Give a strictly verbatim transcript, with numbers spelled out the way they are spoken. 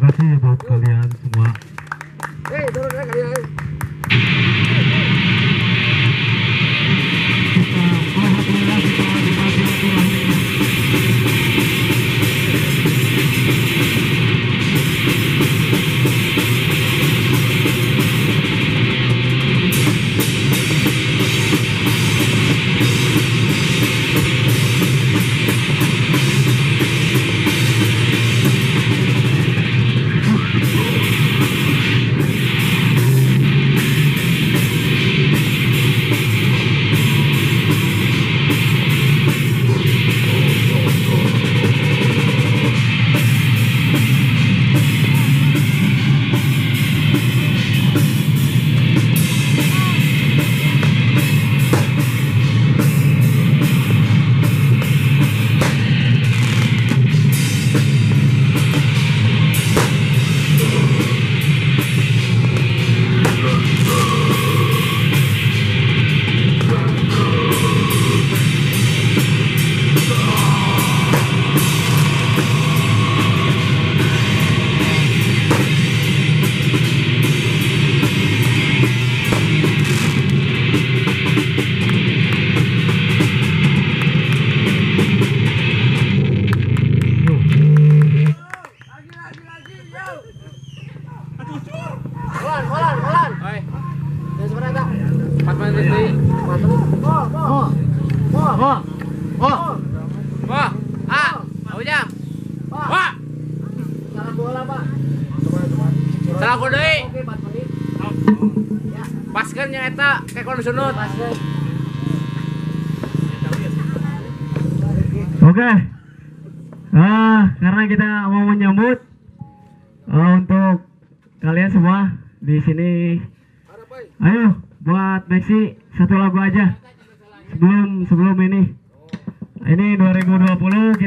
kasih buat kalian semua. Hei, turun ya kalian. Kita alhamdulillah kita menikmati silaturahmi. Molan, molan, molan. Oi, Yang sebenarnya tak? empat menit deui. empat menit. Oh, oh. Oh, Oh, oh, Wah, ah, ujang. Wah, salah bola, Pak. salah ku deui. Oke, empat menit. Ya, Paskeun nya eta ke kono sunut. paskeun. oke. Ah, karena kita mau menyambut eh, untuk kalian semua di sini. Ayo buat Maxi satu lagu aja sebelum sebelum ini. Ini dua ribu dua puluh.